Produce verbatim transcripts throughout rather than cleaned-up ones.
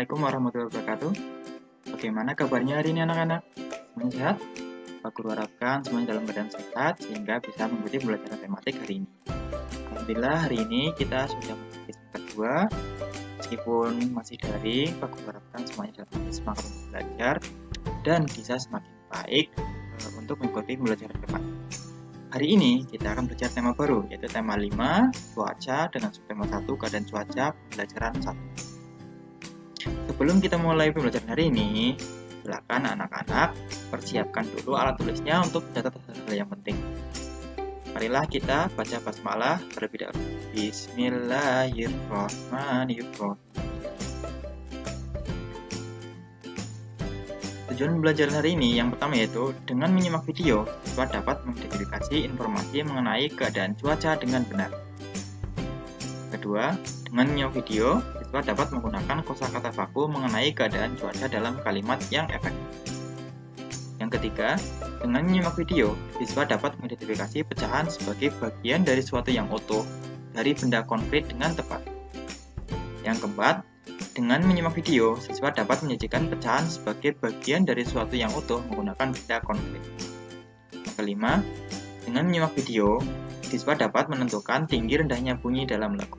Assalamualaikum warahmatullahi wabarakatuh. Bagaimana kabarnya hari ini anak-anak? Semuanya sehat? Pak Guru harapkan semuanya dalam keadaan sehat sehingga bisa mengikuti pembelajaran tematik hari ini. Alhamdulillah hari ini kita sudah memasuki semester dua. Meskipun masih daring, Pak Guru harapkan semuanya dalam keadaan semangat untuk belajar dan bisa semakin baik e, untuk mengikuti pembelajaran depan. Hari ini kita akan belajar tema baru, yaitu tema lima, cuaca, dengan subtema satu, keadaan cuaca, pembelajaran satu. Sebelum kita mulai pembelajaran hari ini, silakan anak-anak persiapkan dulu alat tulisnya untuk mencatat hal-hal yang penting. Marilah kita baca basmalah terlebih dahulu. Bismillahirrahmanirrahim. Tujuan pembelajaran hari ini yang pertama yaitu dengan menyimak video, siswa dapat mengidentifikasi informasi mengenai keadaan cuaca dengan benar. Kedua, dengan menyimak video, siswa dapat menggunakan kosakata baku mengenai keadaan cuaca dalam kalimat yang efektif. Yang ketiga, dengan menyimak video, siswa dapat mengidentifikasi pecahan sebagai bagian dari suatu yang utuh dari benda konkret dengan tepat. Yang keempat, dengan menyimak video, siswa dapat menyajikan pecahan sebagai bagian dari suatu yang utuh menggunakan benda konkret. Yang kelima, dengan menyimak video, siswa dapat menentukan tinggi rendahnya bunyi dalam lagu.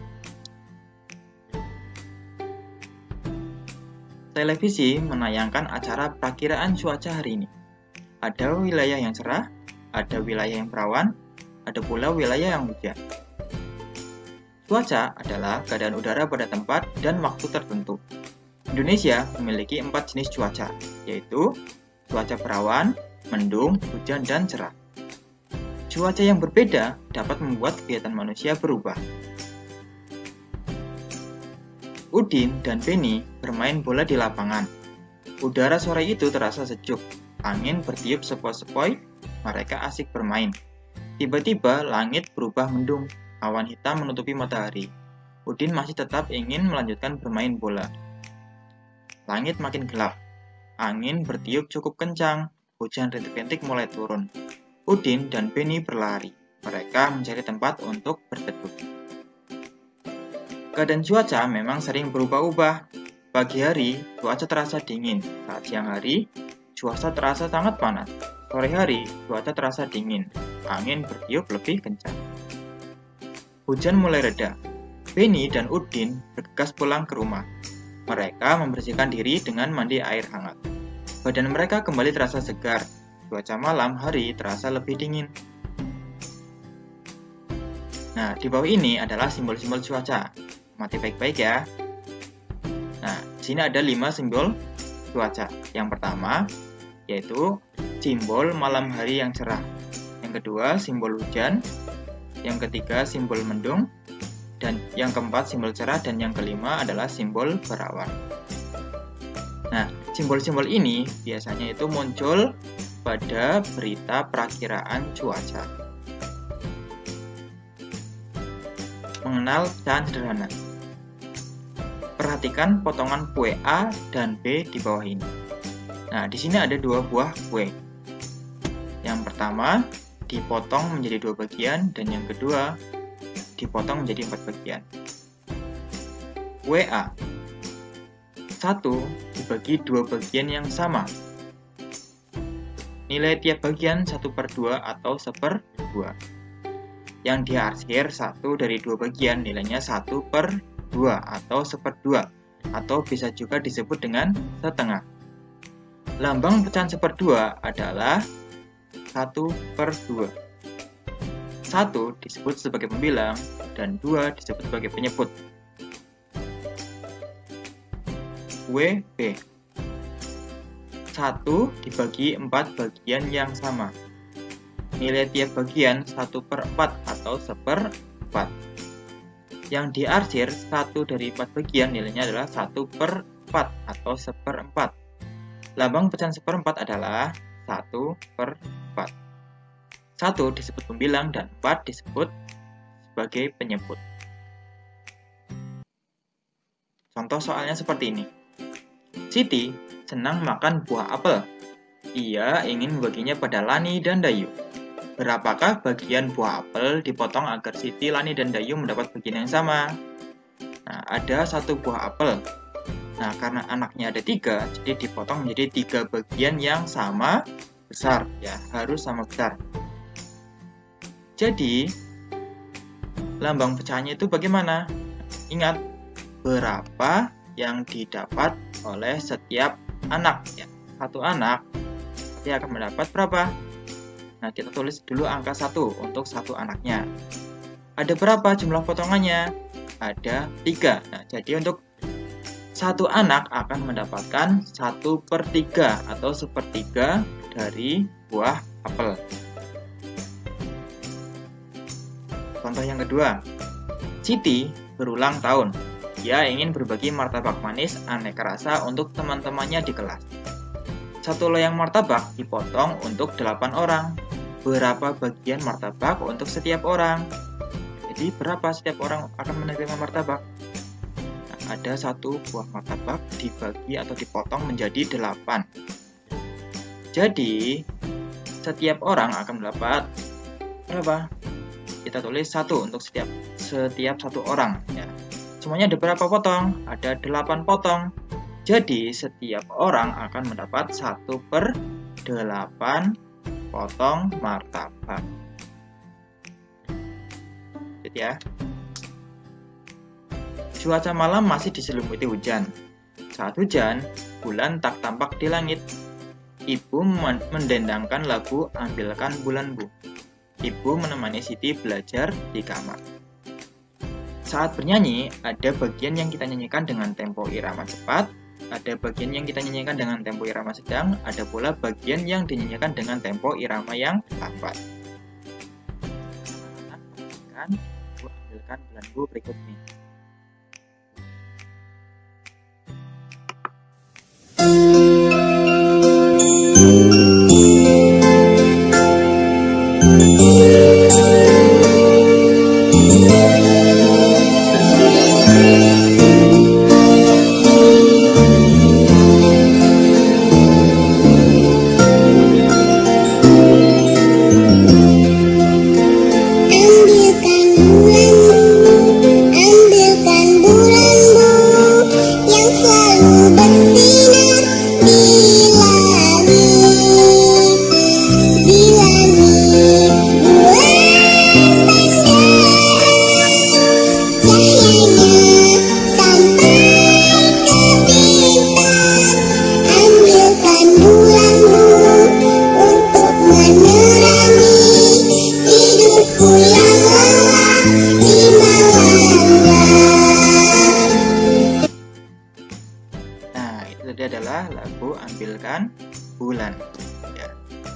Televisi menayangkan acara perakiraan cuaca hari ini. Ada wilayah yang cerah, ada wilayah yang berawan, ada pula wilayah yang hujan. Cuaca adalah keadaan udara pada tempat dan waktu tertentu. Indonesia memiliki empat jenis cuaca, yaitu cuaca berawan, mendung, hujan, dan cerah. Cuaca yang berbeda dapat membuat kegiatan manusia berubah. Udin dan Beni bermain bola di lapangan. Udara sore itu terasa sejuk, angin bertiup sepoi-sepoi, mereka asik bermain. Tiba-tiba langit berubah mendung, awan hitam menutupi matahari. Udin masih tetap ingin melanjutkan bermain bola. Langit makin gelap, angin bertiup cukup kencang, hujan rintik-rintik mulai turun. Udin dan Beni berlari, mereka mencari tempat untuk berteduh. Keadaan cuaca memang sering berubah-ubah. Pagi hari, cuaca terasa dingin. Saat siang hari, cuaca terasa sangat panas. Sore hari, cuaca terasa dingin. Angin bertiup lebih kencang. Hujan mulai reda. Beni dan Udin bergegas pulang ke rumah. Mereka membersihkan diri dengan mandi air hangat. Badan mereka kembali terasa segar. Cuaca malam hari terasa lebih dingin. Nah, di bawah ini adalah simbol-simbol cuaca. Mati baik-baik ya. Nah, di sini ada lima simbol cuaca. Yang pertama yaitu simbol malam hari yang cerah. Yang kedua simbol hujan. Yang ketiga simbol mendung. Dan yang keempat simbol cerah. Dan yang kelima adalah simbol berawan. Nah, simbol-simbol ini biasanya itu muncul pada berita perakiraan cuaca. Mengenal pecahan sederhana. Perhatikan potongan kue A dan B di bawah ini. Nah, di sini ada dua buah kue. Yang pertama dipotong menjadi dua bagian dan yang kedua dipotong menjadi empat bagian. Kue A satu dibagi dua bagian yang sama. Nilai tiap bagian satu per dua atau seper dua. Yang diarsir satu dari dua bagian nilainya satu per dua atau seperdua atau bisa juga disebut dengan setengah. Lambang pecahan seperdua adalah satu per dua. satu disebut sebagai pembilang dan dua disebut sebagai penyebut. Kue B satu dibagi empat bagian yang sama. Nilai tiap bagian satu per empat atau seperempat. Yang diarsir satu dari empat bagian nilainya adalah satu per empat atau seperempat. Lambang pecahan seperempat adalah satu per empat. satu disebut pembilang dan empat disebut sebagai penyebut. Contoh soalnya seperti ini. Siti senang makan buah apel. Ia ingin membaginya pada Lani dan Dayu. Berapakah bagian buah apel dipotong agar Siti, Lani, dan Dayu mendapat bagian yang sama? Nah, ada satu buah apel. Nah, karena anaknya ada tiga, jadi dipotong menjadi tiga bagian yang sama besar, ya, harus sama besar. Jadi, lambang pecahannya itu bagaimana? Ingat, berapa yang didapat oleh setiap anak, ya. Satu anak, dia akan mendapat berapa? Nah, kita tulis dulu angka satu untuk satu anaknya. Ada berapa jumlah potongannya? Ada tiga. Nah, jadi untuk satu anak akan mendapatkan satu per tiga atau sepertiga dari buah apel. Contoh yang kedua, Siti berulang tahun. Dia ingin berbagi martabak manis aneka rasa untuk teman-temannya di kelas. Satu loyang martabak dipotong untuk delapan orang. Berapa bagian martabak untuk setiap orang? Jadi berapa setiap orang akan menerima martabak? Ada satu buah martabak dibagi atau dipotong menjadi delapan. Jadi, setiap orang akan mendapat berapa? Kita tulis satu untuk setiap setiap satu orang. Ya. Semuanya ada berapa potong? Ada delapan potong. Jadi, setiap orang akan mendapat satu per delapan potong martabak. Jadi ya. Cuaca malam masih diselimuti hujan. Saat hujan, bulan tak tampak di langit. Ibu mendendangkan lagu Ambilkan Bulan Bu. Ibu menemani Siti belajar di kamar. Saat bernyanyi, ada bagian yang kita nyanyikan dengan tempo irama cepat, ada bagian yang kita nyanyikan dengan tempo irama sedang, ada pula bagian yang dinyanyikan dengan tempo irama yang lambat. Ambilkan Bulan Bu berikut ini. Tadi adalah lagu Ambilkan Bulan. Ya.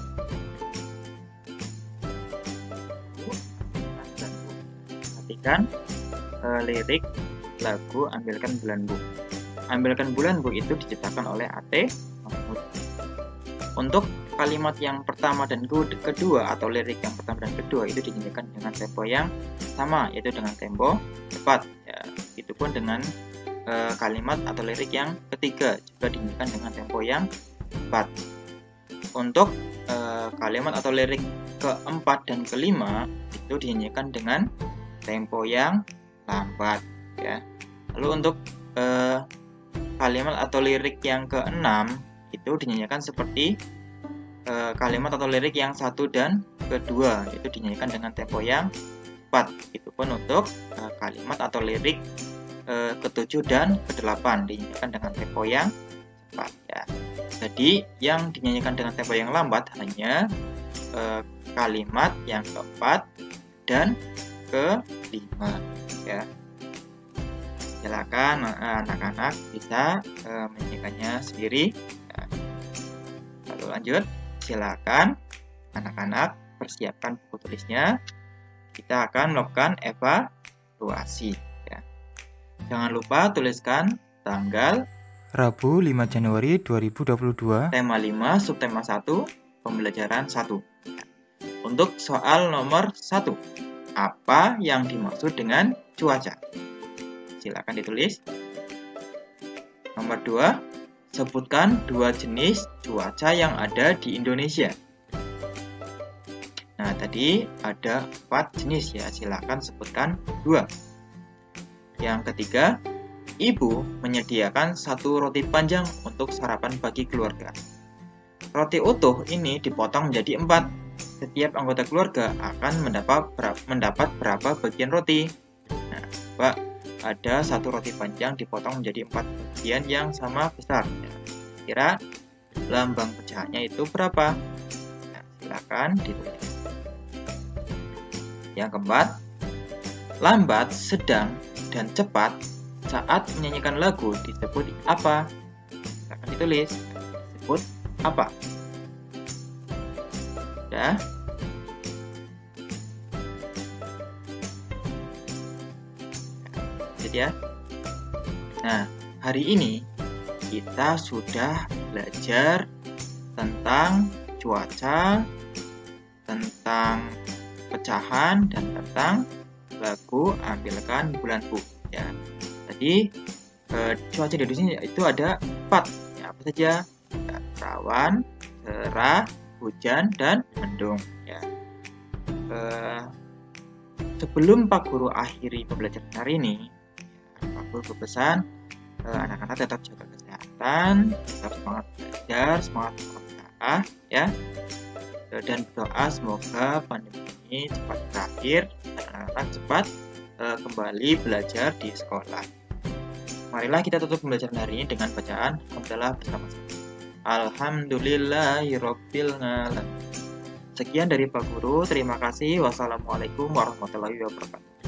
Perhatikan uh, lirik lagu Ambilkan Bulan Bu. Ambilkan Bulan Bu itu diciptakan oleh A T Mahmud. Untuk kalimat yang pertama dan kedua atau lirik yang pertama dan kedua itu dinyanyikan dengan tempo yang sama, yaitu dengan tempo cepat. Ya, itu pun dengan kalimat atau lirik yang ketiga juga dinyanyikan dengan tempo yang cepat. Untuk e, kalimat atau lirik keempat dan kelima itu dinyanyikan dengan tempo yang lambat, ya. Lalu untuk e, kalimat atau lirik yang keenam itu dinyanyikan seperti e, kalimat atau lirik yang satu dan kedua, itu dinyanyikan dengan tempo yang cepat. Itu pun untuk e, kalimat atau lirik ketujuh dan kedelapan dinyanyikan dengan tempo yang cepat, ya. Jadi yang dinyanyikan dengan tempo yang lambat hanya eh, kalimat yang keempat dan kelima, ya. Silakan anak-anak bisa eh, menyanyikannya sendiri. Ya. Lalu lanjut, silakan anak-anak persiapkan buku tulisnya. Kita akan melakukan evaluasi. Jangan lupa tuliskan tanggal Rabu lima Januari dua ribu dua puluh dua, tema lima, subtema satu, pembelajaran satu. Untuk soal nomor satu, apa yang dimaksud dengan cuaca? Silakan ditulis. Nomor dua, sebutkan dua jenis cuaca yang ada di Indonesia. Nah, tadi ada empat jenis, ya. Silakan sebutkan dua. Yang ketiga, Ibu menyediakan satu roti panjang untuk sarapan bagi keluarga. Roti utuh ini dipotong menjadi empat. Setiap anggota keluarga akan mendapat berapa, mendapat berapa bagian roti. Nah, coba ada satu roti panjang dipotong menjadi empat bagian yang sama besar. Kira lambang pecahannya itu berapa? Nah, silakan ditulis. Yang keempat, lambat, sedang, dan cepat saat menyanyikan lagu disebut apa? Silakan ditulis. Disebut apa? Sudah? Jadi ya. Nah, hari ini kita sudah belajar tentang cuaca, tentang pecahan, dan tentang lagu Ambilkan Bulanku. Ya, tadi eh, cuaca di Indonesia itu ada empat. Ya, apa saja? Ya, rawan, cerah, hujan, dan mendung. Ya. Eh, sebelum Pak Guru akhiri pembelajaran hari ini, ya, Pak Guru berpesan eh, anak-anak tetap jaga kesehatan, tetap semangat belajar, semangat berusaha, ya. Dan berdoa semoga pandemi ini cepat berakhir dan anak-anak cepat uh, kembali belajar di sekolah. Marilah kita tutup pembelajaran hari ini dengan bacaan hamdalah bersama-sama. Alhamdulillahirabbil alamin. Sekian dari Pak Guru. Terima kasih. Wassalamualaikum warahmatullahi wabarakatuh.